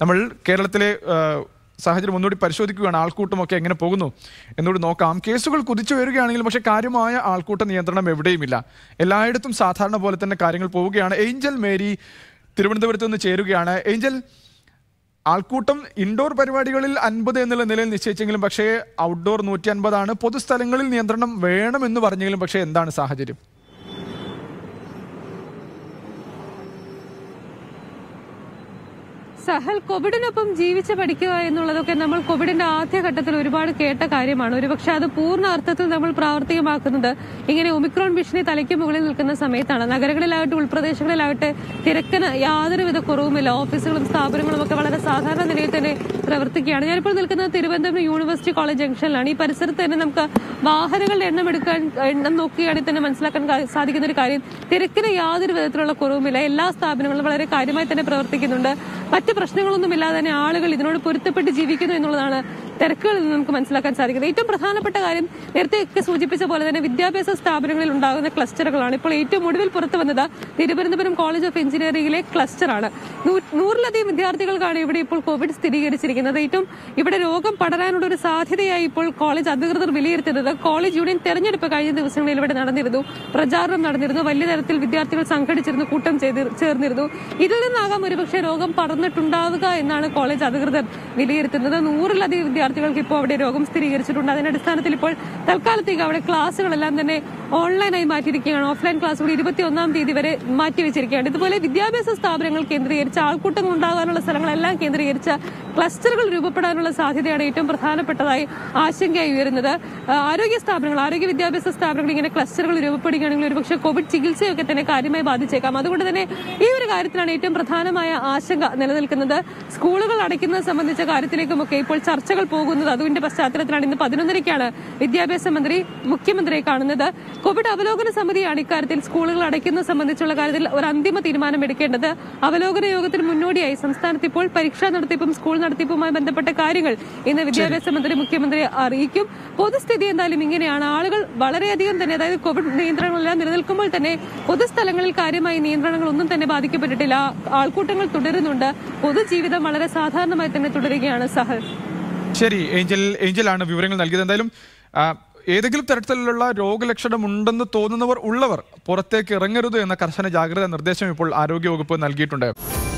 നമ്മൾ കേരളത്തിലെ സാഹചര്യം ഒന്നുകൂടി പരിശോധിക്കുകയാണ്. ആൾക്കൂട്ടമൊക്കെ എങ്ങനെ പോകുന്നു എന്നോട് നോക്കാം. കേസുകൾ കുതിച്ചു വരികയാണെങ്കിലും പക്ഷേ കാര്യമായ ആൾക്കൂട്ട നിയന്ത്രണം എവിടെയുമില്ല. എല്ലായിടത്തും സാധാരണ പോലെ തന്നെ കാര്യങ്ങൾ പോവുകയാണ്. ഏഞ്ചൽ മേരി തിരുവനന്തപുരത്ത് നിന്ന് ചേരുകയാണ്. ഏഞ്ചൽ, ആൾക്കൂട്ടം ഇൻഡോർ പരിപാടികളിൽ 50 എന്നുള്ള നിലയിൽ നിശ്ചയിച്ചെങ്കിലും പക്ഷേ ഔട്ട്ഡോർ 150 പൊതുസ്ഥലങ്ങളിൽ നിയന്ത്രണം വേണമെന്ന് പറഞ്ഞെങ്കിലും പക്ഷേ എന്താണ് സാഹചര്യം? സഹൽ, കോവിഡിനൊപ്പം ജീവിച്ച് പഠിക്കുക എന്നുള്ളതൊക്കെ നമ്മൾ കോവിഡിന്റെ ആദ്യഘട്ടത്തിൽ ഒരുപാട് കേട്ട കാര്യമാണ്. ഒരുപക്ഷെ അത് പൂർണ്ണ അർത്ഥത്തിൽ നമ്മൾ പ്രാവർത്തികമാക്കുന്നത് ഇങ്ങനെ ഒമിക്രോൺ ഭീഷണി തലയ്ക്ക് മുകളിൽ നിൽക്കുന്ന സമയത്താണ്. നഗരങ്ങളിലാവട്ടെ ഉൾപ്രദേശങ്ങളിലാവട്ടെ തിരക്കിന് യാതൊരുവിധ കുറവുമില്ല. ഓഫീസുകളും സ്ഥാപനങ്ങളും ഒക്കെ വളരെ സാധാരണ നിലയിൽ തന്നെ പ്രവർത്തിക്കുകയാണ്. ഞാനിപ്പോൾ നിൽക്കുന്നത് തിരുവനന്തപുരം യൂണിവേഴ്സിറ്റി കോളേജ് ജംഗ്ഷനിലാണ്. ഈ പരിസരത്ത് തന്നെ നമുക്ക് വാഹനങ്ങളുടെ എണ്ണം നോക്കുകയാണെങ്കിൽ തന്നെ മനസ്സിലാക്കാൻ സാധിക്കുന്ന ഒരു കാര്യം, തിരക്കിന് യാതൊരു വിധത്തിലുള്ള കുറവുമില്ല. എല്ലാ സ്ഥാപനങ്ങളും വളരെ കാര്യമായി തന്നെ പ്രവർത്തിക്കുന്നുണ്ട്. മറ്റ് പ്രശ്നങ്ങളൊന്നുമില്ലാതെ തന്നെ ആളുകൾ ഇതിനോട് പൊരുത്തപ്പെട്ട് ജീവിക്കുന്നു എന്നുള്ളതാണ് തിരക്കുകളിൽ നിന്ന് നമുക്ക് മനസ്സിലാക്കാൻ സാധിക്കുന്നത്. ഏറ്റവും പ്രധാനപ്പെട്ട കാര്യം നേരത്തെ സൂചിപ്പിച്ച പോലെ തന്നെ വിദ്യാഭ്യാസ സ്ഥാപനങ്ങളിൽ ഉണ്ടാകുന്ന ക്ലസ്റ്ററുകളാണ്. ഇപ്പോൾ ഏറ്റവും ഒടുവിൽ പുറത്തു വന്നത് തിരുവനന്തപുരം കോളേജ് ഓഫ് എഞ്ചിനീയറിംഗിലെ ക്ലസ്റ്ററാണ്. 100-ലധികം വിദ്യാർത്ഥികൾക്കാണ് ഇവിടെ ഇപ്പോൾ കോവിഡ് സ്ഥിരീകരിച്ചിരിക്കുന്നത്. ഏറ്റവും ഇവിടെ രോഗം പടരാനുള്ള ഒരു സാധ്യതയായി ഇപ്പോൾ കോളേജ് അധികൃതർ വിലയിരുത്തുന്നത്. കോളേജ് യൂണിയൻ തെരഞ്ഞെടുപ്പ് കഴിഞ്ഞ ദിവസങ്ങളിൽ ഇവിടെ നടന്നിരുന്നു, പ്രചാരണം നടന്നിരുന്നു, വലിയ തരത്തിൽ വിദ്യാർത്ഥികൾ സംഘടിച്ചിരുന്നു, കൂട്ടം ചേർന്നിരുന്നു. ഇതിൽ നിന്നാകാം ഒരുപക്ഷെ രോഗം പടർന്നിട്ടുണ്ടാവുക എന്നാണ് കോളേജ് അധികൃതർ വിലയിരുത്തുന്നത്. 100-ലധികം വിദ്യാർത്ഥികൾക്ക് ഇപ്പോൾ അവിടെ രോഗം സ്ഥിരീകരിച്ചിട്ടുണ്ട്. അതിന്റെ അടിസ്ഥാനത്തിൽ ഇപ്പോൾ തൽക്കാലത്തേക്ക് അവിടെ ക്ലാസുകളെല്ലാം തന്നെ ഓൺലൈനായി മാറ്റിയിരിക്കുകയാണ്. ഓഫ്ലൈൻ ക്ലാസുകൾ 21-ാം തീയതി വരെ മാറ്റിവെച്ചിരിക്കുകയാണ്. ഇതുപോലെ വിദ്യാഭ്യാസ സ്ഥാപനങ്ങൾ കേന്ദ്രീകരിച്ച് ആൾക്കൂട്ടങ്ങൾ ഉണ്ടാകാനുള്ള സ്ഥലങ്ങളെല്ലാം കേന്ദ്രീകരിച്ച് ക്ലസ്റ്ററുകൾ രൂപപ്പെടാനുള്ള സാധ്യതയാണ് ഏറ്റവും പ്രധാനപ്പെട്ടതായി ആശങ്കയായി ഉയരുന്നത്. ആരോഗ്യ വിദ്യാഭ്യാസ സ്ഥാപനങ്ങൾ ഇങ്ങനെ ക്ലസ്റ്ററുകൾ രൂപപ്പെടുകയാണെങ്കിൽ ഒരുപക്ഷെ കോവിഡ് ചികിത്സയൊക്കെ തന്നെ കാര്യമായി ബാധിച്ചേക്കാം. അതുകൊണ്ട് തന്നെ ഈ ഒരു കാര്യത്തിലാണ് ഏറ്റവും പ്രധാനമായ ആശങ്ക നിലനിൽക്കുന്നത്. സ്കൂളുകൾ അടയ്ക്കുന്നത് സംബന്ധിച്ച കാര്യത്തിലേക്കുമൊക്കെ ഇപ്പോൾ ചർച്ചകൾ പോകുന്നത്. അതിന്റെ പശ്ചാത്തലത്തിലാണ് ഇന്ന് 11:30-ക്കാണ് വിദ്യാഭ്യാസ മന്ത്രി മുഖ്യമന്ത്രിയെ കാണുന്നത്. കോവിഡ് അവലോകന സമിതിയാണ് ഇക്കാര്യത്തിൽ സ്കൂളുകൾ അടയ്ക്കുന്നത് സംബന്ധിച്ചുള്ള കാര്യത്തിൽ ഒരു അന്തിമ തീരുമാനം എടുക്കേണ്ടത്. അവലോകന യോഗത്തിന് മുന്നോടിയായി സംസ്ഥാനത്ത് ഇപ്പോൾ പരീക്ഷാ നടത്തിപ്പും സ്കൂൾ നടത്തിപ്പുമായി ബന്ധപ്പെട്ട കാര്യങ്ങൾ ഇന്ന് വിദ്യാഭ്യാസ മന്ത്രി മുഖ്യമന്ത്രിയെ അറിയിക്കും. പൊതുസ്ഥിതി എന്തായാലും ഇങ്ങനെയാണ്. ആളുകൾ വളരെയധികം തന്നെ, അതായത് കോവിഡ് നിയന്ത്രണങ്ങളെല്ലാം നിലനിൽക്കുമ്പോൾ തന്നെ പൊതുസ്ഥലങ്ങളിൽ കാര്യമായി നിയന്ത്രണങ്ങളൊന്നും തന്നെ ബാധിക്കപ്പെട്ടിട്ടില്ല. ആൾക്കൂട്ടങ്ങൾ തുടരുന്നുണ്ട്. പൊതുജീവിതം വളരെ സാധാരണമായി തന്നെ തുടരുകയാണ്. സഹൽ, ശരി, ഏഞ്ചലാണ് വിവരങ്ങൾ നൽകിയത്. എന്തായാലും ഏതെങ്കിലും തരത്തിലുള്ള രോഗലക്ഷണം ഉണ്ടെന്ന് തോന്നുന്നവർ പുറത്തേക്ക് ഇറങ്ങരുത് എന്ന കർശന ജാഗ്രതാ നിർദ്ദേശം ഇപ്പോൾ ആരോഗ്യവകുപ്പ് നൽകിയിട്ടുണ്ട്.